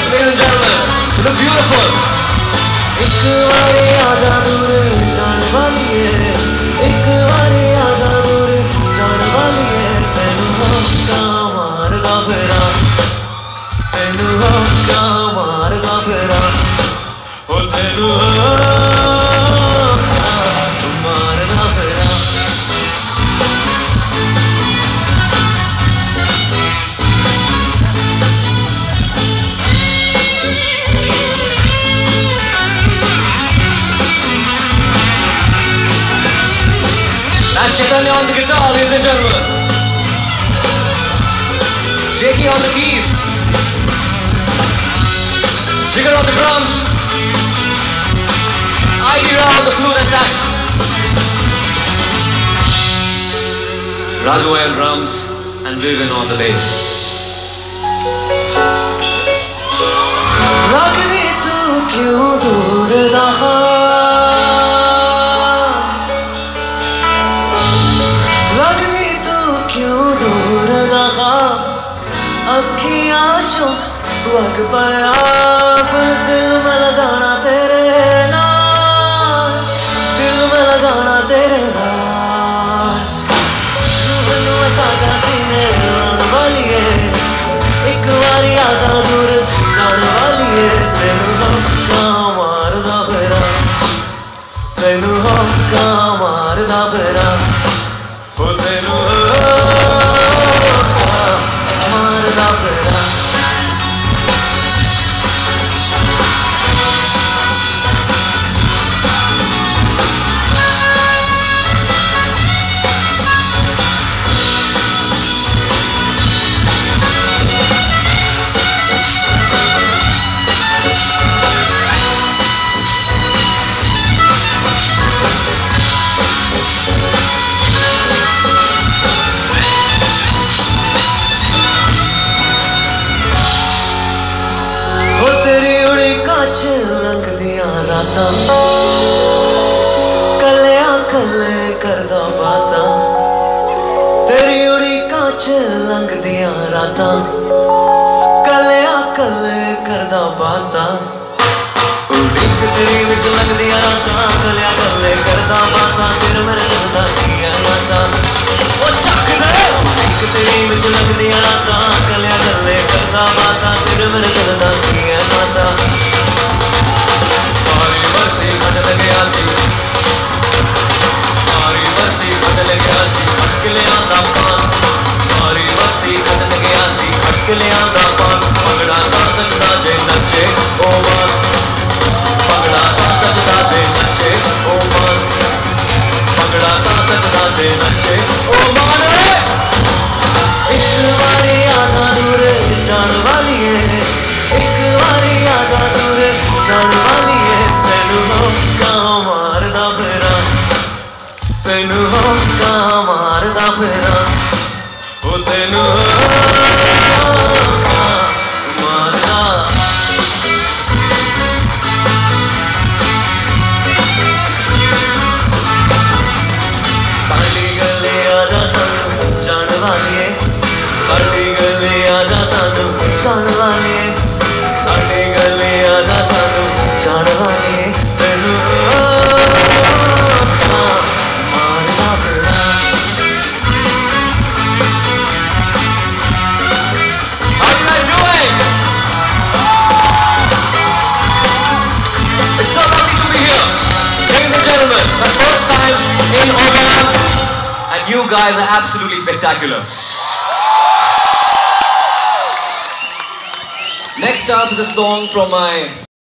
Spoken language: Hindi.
Girls, ladies and gentlemen, you look beautiful. एक बारी आजा दूर जान वालिए, एक बारी आजा दूर जान वालिए, तेनू हक्का मारदा फिरा, तेनू हक्का मारदा फिरा, ओ तेनू हक्का मारदा फिरा। That's Chaitanya on the guitar, ladies and gentlemen. Jakey on the keys. Jigar on the drums. ID Rao on the flute and sax. Raju on drums and Vivian on the bass. लगदी तू क्यों दूर रहा, लगदी तू क्यों दूर रहा, अखियां चो वग पाया, दिल में लगाना तेरे नाल, दिल में लगाना तेरे नाल। मैनू साजा सीने लाने वालिए, एक बारी आजा दूर जान वालिए, तेनू हक्का मारदा फिरा, तेनू हक्का मारदा फिरा, ओ तेनू हक्का मारदा फिरा। लंघदियां रातां कल्लियां कल्ले करदा बातां, तेरी उड़ीकां च लंघदियां रातां कल्लियां कल्ले करदा बातां, उड़ीक तेरी विच लंघदियां रातां कल्लियां कल्ले करदा बातां, तेरे मेरे दिल दा की है नाता, ओ चख दे उड़ीक तेरी विच लंघदियां रातां कल्लियां कल्ले करदा बातां, तेरे मेरे दिल दा की है नाता। भंगड़ा तां सजदा जे नचे ओ मान, भंगड़ा तां सजदा जे नचे ओ मान, भंगड़ा तां सजदा जे नचे ओ मान। एक बारी आजा दूर जान वालिए, एक बारी आजा दूर जान वालिए, तेनू हक्का मारदा फिरा, तेनू हक्का मारदा फिरा, ओ तेनू साडी गली आजा सानू जान वालिए, साडी गली आजा सानू जान वालिए, तेनू हक्का मारदा फिरा। How you guys doing? It's so lovely to be here, ladies and gentlemen. My first time in Oman, and you guys are absolutely spectacular. Next up is a song from my